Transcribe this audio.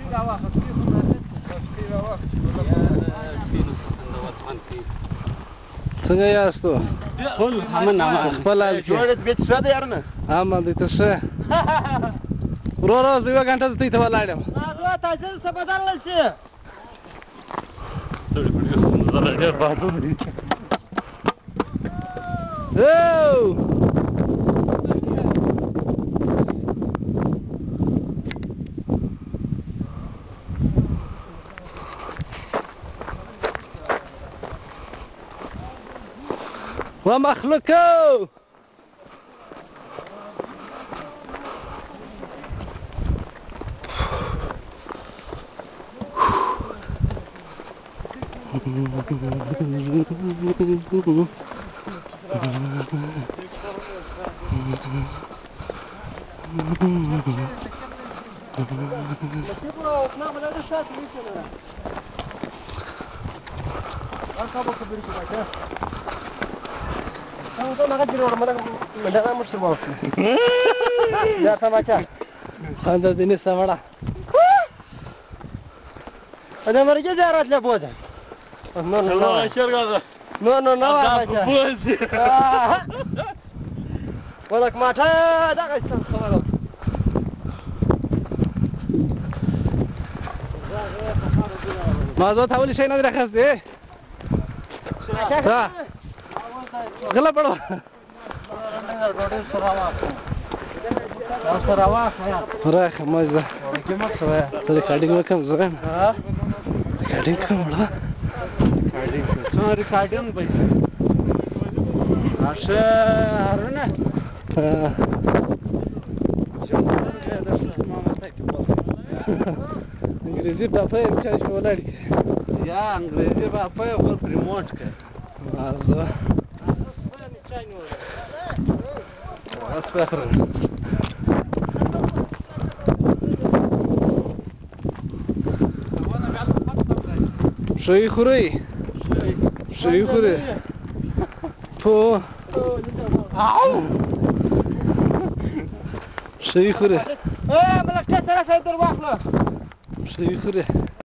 څنګه یاستو؟ ټول امن امان. خپل حال کې جوړې بیت څه دی یارنه؟ امن دي ته څه؟ ورور اوس یوه غنټه زه ته ولاړم. هغه تاسو څه بدل نشي. سړی په دې ډېر بهادر دی. ومخلوقو هذا ديني سمرة أنا مرجع زيارات لبوزة. نو ولك ما تدا قيسم خبره. ما زود حاولي شيء نادر خاص ده. ها. غلا بڑو. رايح مزة. ترى كاردينج ما كم زين. كاردينج كم ولا؟ كاردينج. كاردينج بس. عشان هرنا. انګریزي باپای چا شو ولاړ کی یا انګریزي باپای خپل پریموټ کړ مازه اسفخر شوي خوري پو شوي خوري ملک څه سره سره در واخله شوي خوري